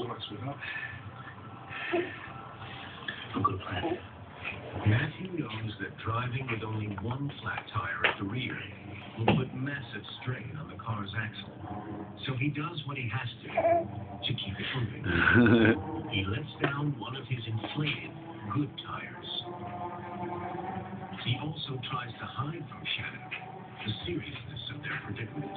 sorts without a good plan. Matthew knows that driving with only one flat tire at the rear will put massive strain on the car's axle. So he does what he has to keep it moving. He lets down one of his inflated good tires. He also tries to hide from Shannon the seriousness of their predicament.